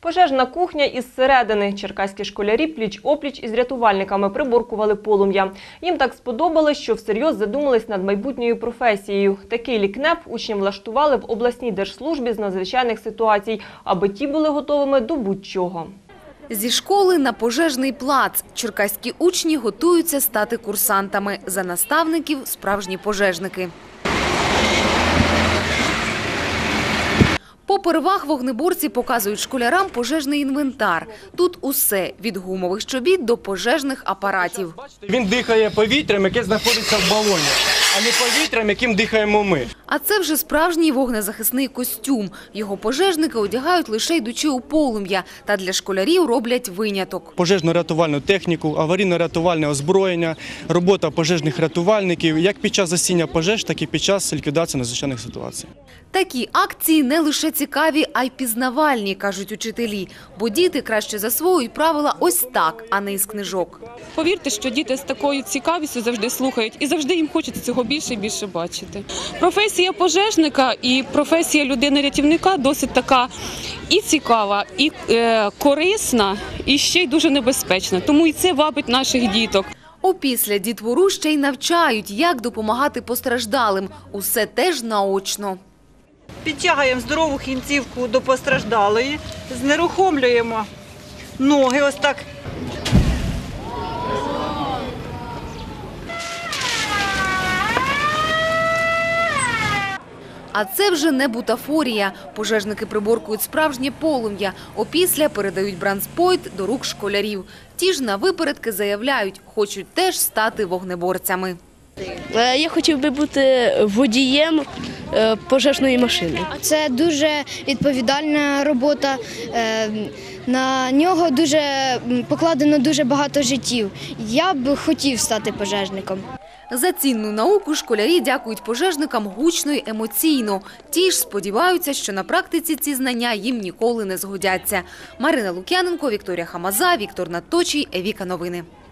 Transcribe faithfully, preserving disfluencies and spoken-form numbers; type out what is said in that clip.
Пожежна кухня із середини. Черкаські школярі пліч-опліч із рятувальниками приборкували полум'я. Їм так сподобалось, що всерйоз задумались над майбутньою професією. Такий лікнеп учнів влаштували в обласній держслужбі з надзвичайних ситуацій, аби ті були готовими до будь-чого. Зі школи на пожежний плац. Черкаські учні готуються стати курсантами. За наставників – справжні пожежники. Попервах вогнеборці показують школярам пожежний інвентар. Тут усе – від гумових чобіт до пожежних апаратів. Він дихає повітрям, яке знаходиться в балоні, а не повітрям, яким дихаємо ми. А це вже справжній вогнезахисний костюм. Його пожежники одягають лише йдучи у полум'я. Та для школярів роблять виняток. Пожежно-рятувальну техніку, аварійно-рятувальне озброєння, робота пожежних рятувальників як під час гасіння пожеж, так і під час ліквідації надзвичайних ситуацій. Такі акції не лише цікаві, а й пізнавальні, кажуть учителі. Бо діти краще засвоюють правила ось так, а не із книжок. Повірте, що діти з такою цікавістю завжди слухають і завжди їм хочеться цього більше і більше бачити. Професія пожежника і професія людини-рятівника досить така і цікава, і е, корисна, і ще й дуже небезпечна. Тому і це вабить наших діток. Опісля дітвору ще й навчають, як допомагати постраждалим. Усе теж наочно. Підтягуємо здорову кінцівку до постраждалої, знерухомлюємо ноги ось так. А це вже не бутафорія. Пожежники приборкують справжнє полум'я. Опісля передають бранспойт до рук школярів. Ті ж на випередки заявляють, хочуть теж стати вогнеборцями. Я хотів би бути водієм пожежної машини. Це дуже відповідальна робота. На нього дуже покладено дуже багато життів. Я б хотів стати пожежником. За цінну науку школярі дякують пожежникам гучно й емоційно. Ті ж сподіваються, що на практиці ці знання їм ніколи не згодяться. Марина Лук'яненко, Вікторія Хамаза, Віктор Надточій, Евіка Новини.